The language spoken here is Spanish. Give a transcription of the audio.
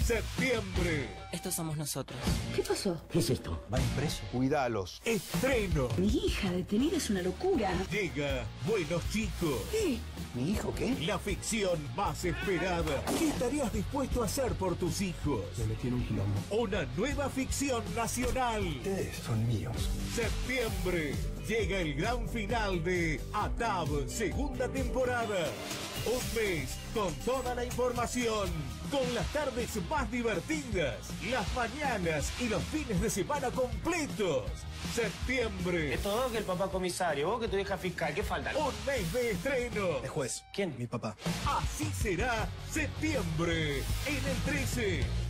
Septiembre. Estos somos nosotros. ¿Qué pasó? ¿Qué es esto? Va impreso. Cuidalos. Estreno. Mi hija detenida es una locura. Llega Buenos Chicos. ¿Qué? ¿Mi hijo qué? La ficción más esperada. ¿Qué estarías dispuesto a hacer por tus hijos? Me metí en un quilombo. Una nueva ficción nacional. Ustedes son míos. Septiembre. Llega el gran final de ATAB, segunda temporada. Un mes con toda la información, con las tardes más divertidas, las mañanas y los fines de semana completos. Septiembre. Es todo que el papá comisario, vos que tu hija fiscal, ¿qué falta? Un mes de estreno. El juez. ¿Quién? Mi papá. Así será septiembre en el 13.